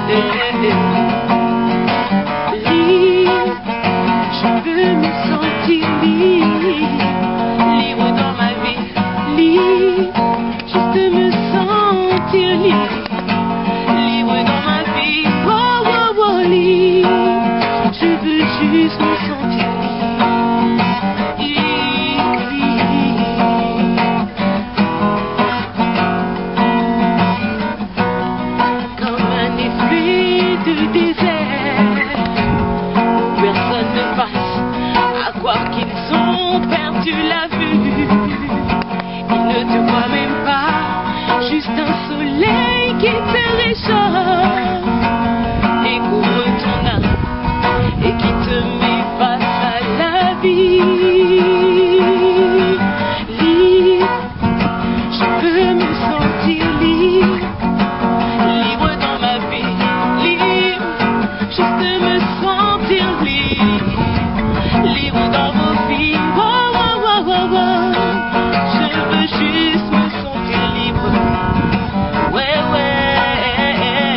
Libre, je veux me sentir libre, libre dans ma vie, libre, juste me sentir libre, libre dans ma vie, oh, oh, oh, libre, je veux juste me sentir libre, libre, libre, comme un effluve de désert, où personne ne passe, à croire qu'ils ont perdu la vue. Ils ne te voient même pas, juste un soleil qui te réchauffe et couvre ton âme et qui te met face à la vie. Libre, je veux me sentir libre, libre dans ma vie, libre, juste me sentir libre, libre dans vos vies, oh, oh, oh, oh, oh. Je veux juste me sentir libre, ouais, ouais.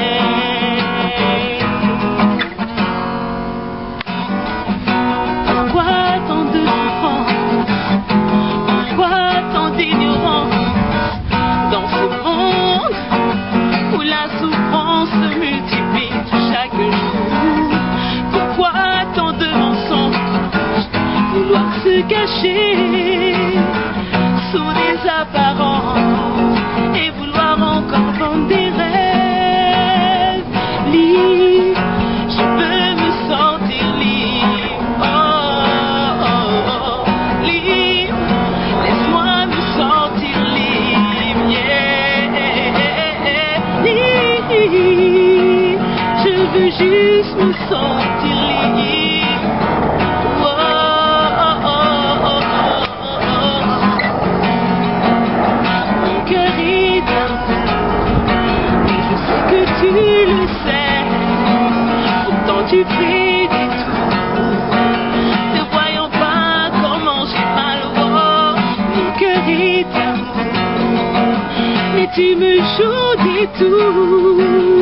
Pourquoi tant de souffrance, pourquoi tant d'ignorance dans ce monde où la souffrance se multiplie chaque jour? Pourquoi tant de mensonges, vouloir se cacher sous des apparences et vouloir encore vendre des rêves? Libre, je veux me sentir libre, oh, oh, oh, libre, laisse-moi me sentir libre, yeah, libre, je veux juste me sentir libre, oh, oh, oh, oh, oh, oh. Mon cœur est d'amour, et je sais que tu le sais, pourtant tu fais des tours, ne voyant pas comment j'ai mal au corps. Mon cœur est d'amour, mais tu me joues des tours.